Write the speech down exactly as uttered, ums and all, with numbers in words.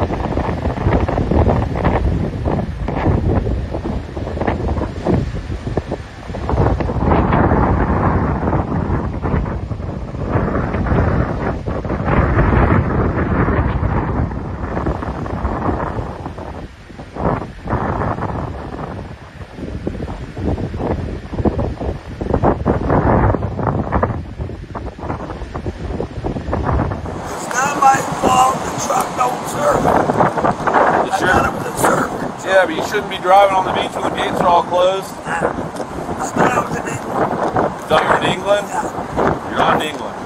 My fault, the truck don't serve. You sure? I got it with a surf. Yeah, but you shouldn't be driving on the beach when the gates are all closed. I thought I was in England. You thought you were in England? Yeah. You're not in England.